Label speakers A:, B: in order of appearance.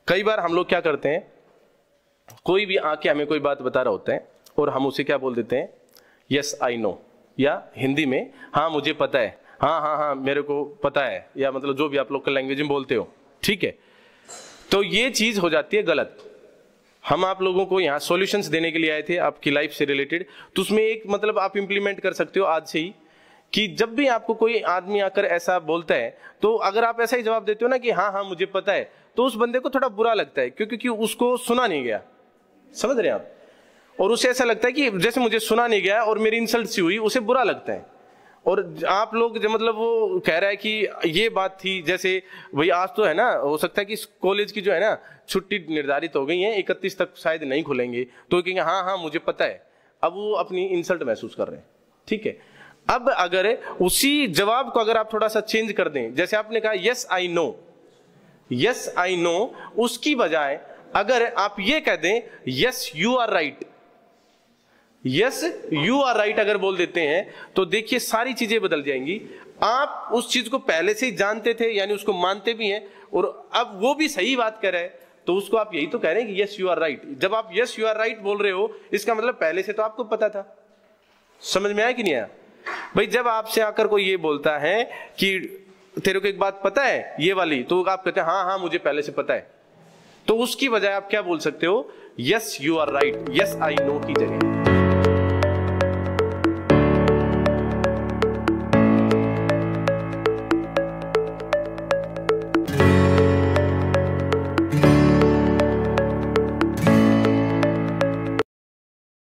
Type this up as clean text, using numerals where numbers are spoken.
A: कई बार हम लोग क्या करते हैं, कोई भी आके हमें कोई बात बता रहा होता है और हम उसे क्या बोल देते हैं, यस आई नो, या हिंदी में हाँ मुझे पता है, हाँ हाँ हाँ मेरे को पता है, या मतलब जो भी आप लोकल लैंग्वेज में बोलते हो, ठीक है। तो ये चीज हो जाती है गलत। हम आप लोगों को यहाँ सॉल्यूशंस देने के लिए आए थे आपकी लाइफ से रिलेटेड, तो उसमें एक मतलब आप इंप्लीमेंट कर सकते हो आज से ही कि जब भी आपको कोई आदमी आकर ऐसा बोलता है तो अगर आप ऐसा ही जवाब देते हो ना कि हाँ हाँ मुझे पता है, तो उस बंदे को थोड़ा बुरा लगता है क्योंकि उसको सुना नहीं गया, समझ रहे हैं आप, और उसे ऐसा लगता है कि जैसे मुझे सुना नहीं गया और मेरी इंसल्ट सी हुई, उसे बुरा लगता है। और आप लोग जो मतलब वो कह रहा है कि ये बात थी, जैसे भाई आज तो है ना, हो सकता है कि कॉलेज की जो है ना छुट्टी निर्धारित हो गई है, 31 तक शायद नहीं खुलेंगे, तो कहेंगे हाँ हाँ मुझे पता है, अब वो अपनी इंसल्ट महसूस कर रहे हैं, ठीक है। अब अगर उसी जवाब को अगर आप थोड़ा सा चेंज कर दें, जैसे आपने कहा yes I know, yes I know, उसकी बजाय अगर आप ये कह दें yes you are right, yes you are right अगर बोल देते हैं तो देखिए सारी चीजें बदल जाएंगी। आप उस चीज को पहले से ही जानते थे, यानी उसको मानते भी हैं, और अब वो भी सही बात कर रहा है, तो उसको आप यही तो कह रहे हैं कि यस यू आर राइट। जब आप यस यू आर राइट बोल रहे हो, इसका मतलब पहले से तो आपको पता था। समझ में आया कि नहीं आया? भाई जब आपसे आकर कोई ये बोलता है कि तेरे को एक बात पता है ये वाली, तो आप कहते हैं हाँ हाँ मुझे पहले से पता है, तो उसकी बजाय आप क्या बोल सकते हो, yes you are right, yes I know की जगह।